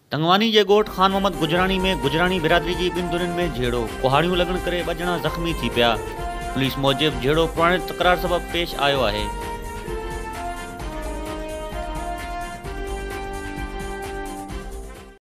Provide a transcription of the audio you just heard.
तंगवानी जे ॻोठ ख़ान मोहम्मद गुजराणी में गुजराणी बिरादरी जी ॿिनि धुरियुनि में झेड़ो, कुहाड़ियूं लॻण करे ॿ ॼणा ज़ख़्मी थी पिया। पुलिस मूजिबि झेड़ो पुराणे तकरार सबबि पेश आयो आहे।